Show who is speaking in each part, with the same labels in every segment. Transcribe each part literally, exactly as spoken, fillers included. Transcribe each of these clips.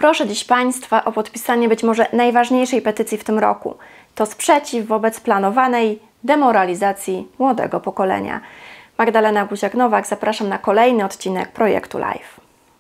Speaker 1: Proszę dziś Państwa o podpisanie być może najważniejszej petycji w tym roku. To sprzeciw wobec planowanej demoralizacji młodego pokolenia. Magdalena Guziak-Nowak, zapraszam na kolejny odcinek Projektu Live.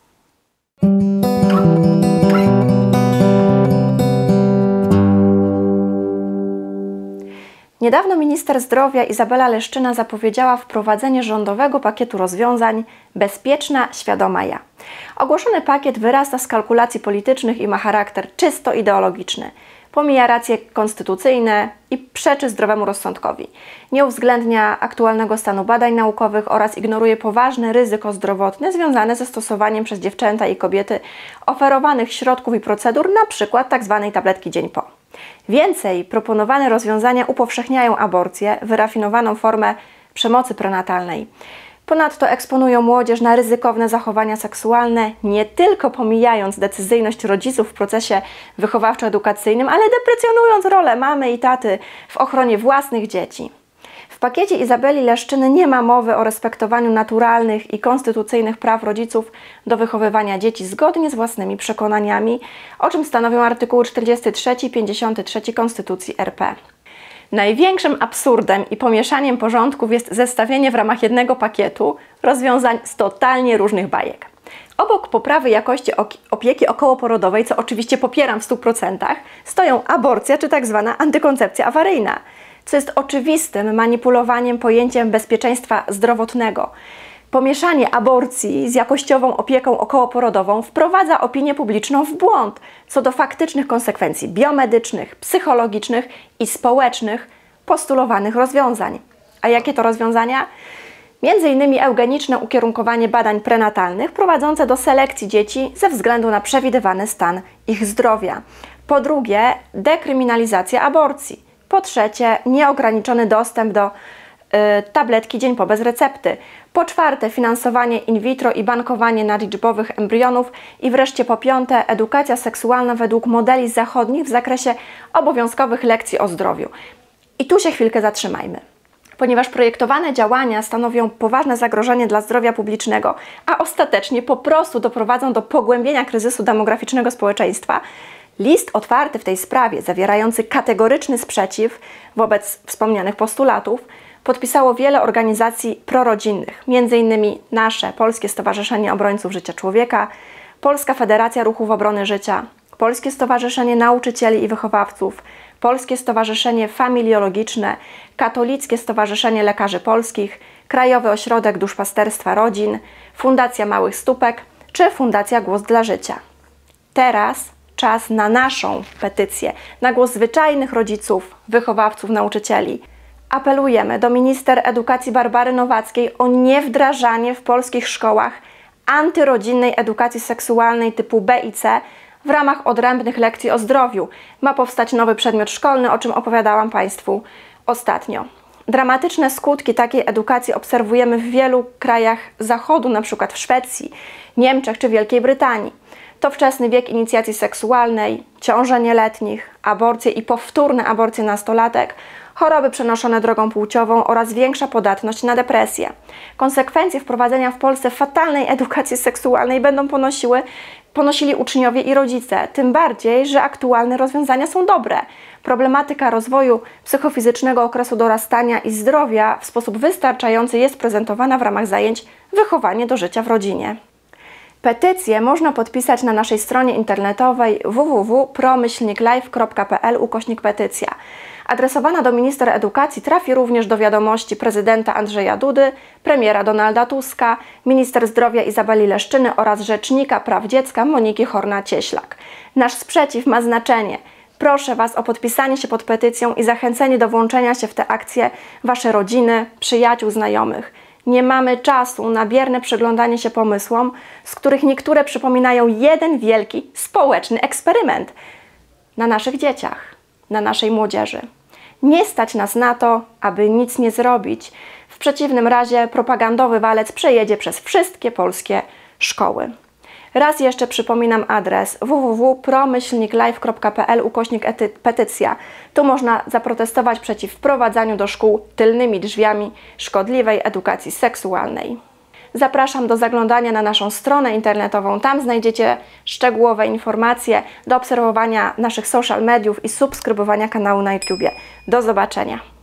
Speaker 1: Niedawno minister zdrowia Izabela Leszczyna zapowiedziała wprowadzenie rządowego pakietu rozwiązań Bezpieczna, świadoma ja. Ogłoszony pakiet wyrasta z kalkulacji politycznych i ma charakter czysto ideologiczny. Pomija racje konstytucyjne i przeczy zdrowemu rozsądkowi. Nie uwzględnia aktualnego stanu badań naukowych oraz ignoruje poważne ryzyko zdrowotne związane ze stosowaniem przez dziewczęta i kobiety oferowanych środków i procedur, np. tzw. tabletki dzień po. Więcej, proponowane rozwiązania upowszechniają aborcję, wyrafinowaną formę przemocy prenatalnej. Ponadto eksponują młodzież na ryzykowne zachowania seksualne, nie tylko pomijając decyzyjność rodziców w procesie wychowawczo-edukacyjnym, ale deprecjonując rolę mamy i taty w ochronie własnych dzieci. W pakiecie Izabeli Leszczyny nie ma mowy o respektowaniu naturalnych i konstytucyjnych praw rodziców do wychowywania dzieci zgodnie z własnymi przekonaniami, o czym stanowią artykuły czterdziesty trzeci i pięćdziesiąty trzeci Konstytucji R P. Największym absurdem i pomieszaniem porządków jest zestawienie w ramach jednego pakietu rozwiązań z totalnie różnych bajek. Obok poprawy jakości opieki okołoporodowej, co oczywiście popieram w stu procentach, stoją aborcja czy tak zwana antykoncepcja awaryjna, co jest oczywistym manipulowaniem pojęciem bezpieczeństwa zdrowotnego. Pomieszanie aborcji z jakościową opieką okołoporodową wprowadza opinię publiczną w błąd co do faktycznych konsekwencji biomedycznych, psychologicznych i społecznych postulowanych rozwiązań. A jakie to rozwiązania? Między innymi eugeniczne ukierunkowanie badań prenatalnych prowadzące do selekcji dzieci ze względu na przewidywany stan ich zdrowia. Po drugie, dekryminalizacja aborcji. Po trzecie, nieograniczony dostęp do tabletki dzień po bez recepty. Po czwarte, finansowanie in vitro i bankowanie nadliczbowych embrionów. I wreszcie po piąte, edukacja seksualna według modeli zachodnich w zakresie obowiązkowych lekcji o zdrowiu. I tu się chwilkę zatrzymajmy. Ponieważ projektowane działania stanowią poważne zagrożenie dla zdrowia publicznego, a ostatecznie po prostu doprowadzą do pogłębienia kryzysu demograficznego społeczeństwa, list otwarty w tej sprawie, zawierający kategoryczny sprzeciw wobec wspomnianych postulatów, podpisało wiele organizacji prorodzinnych, między innymi nasze Polskie Stowarzyszenie Obrońców Życia Człowieka, Polska Federacja Ruchów Obrony Życia, Polskie Stowarzyszenie Nauczycieli i Wychowawców, Polskie Stowarzyszenie Familiologiczne, Katolickie Stowarzyszenie Lekarzy Polskich, Krajowy Ośrodek Duszpasterstwa Rodzin, Fundacja Małych Stópek czy Fundacja Głos dla Życia. Teraz czas na naszą petycję, na głos zwyczajnych rodziców, wychowawców, nauczycieli. Apelujemy do minister edukacji Barbary Nowackiej o niewdrażanie w polskich szkołach antyrodzinnej edukacji seksualnej typu B i C w ramach odrębnych lekcji o zdrowiu. Ma powstać nowy przedmiot szkolny, o czym opowiadałam Państwu ostatnio. Dramatyczne skutki takiej edukacji obserwujemy w wielu krajach Zachodu, np. w Szwecji, Niemczech czy Wielkiej Brytanii. To wczesny wiek inicjacji seksualnej, ciąże nieletnich, aborcje i powtórne aborcje nastolatek, choroby przenoszone drogą płciową oraz większa podatność na depresję. Konsekwencje wprowadzenia w Polsce fatalnej edukacji seksualnej będą ponosiły, ponosili uczniowie i rodzice, tym bardziej, że aktualne rozwiązania są dobre. Problematyka rozwoju psychofizycznego okresu dorastania i zdrowia w sposób wystarczający jest prezentowana w ramach zajęć Wychowanie do życia w rodzinie. Petycję można podpisać na naszej stronie internetowej w w w kropka promyślniklive kropka p l ukośnik petycja. Adresowana do minister edukacji trafi również do wiadomości prezydenta Andrzeja Dudy, premiera Donalda Tuska, minister zdrowia Izabeli Leszczyny oraz rzecznika praw dziecka Moniki Horna-Cieślak. Nasz sprzeciw ma znaczenie. Proszę Was o podpisanie się pod petycją i zachęcenie do włączenia się w tę akcję Wasze rodziny, przyjaciół, znajomych. Nie mamy czasu na bierne przyglądanie się pomysłom, z których niektóre przypominają jeden wielki społeczny eksperyment na naszych dzieciach, na naszej młodzieży. Nie stać nas na to, aby nic nie zrobić. W przeciwnym razie propagandowy walec przejedzie przez wszystkie polskie szkoły. Raz jeszcze przypominam adres w w w kropka promyślniklive kropka p l ukośnik petycja. Tu można zaprotestować przeciw wprowadzaniu do szkół tylnymi drzwiami szkodliwej edukacji seksualnej. Zapraszam do zaglądania na naszą stronę internetową. Tam znajdziecie szczegółowe informacje do obserwowania naszych social mediów i subskrybowania kanału na YouTubie. Do zobaczenia.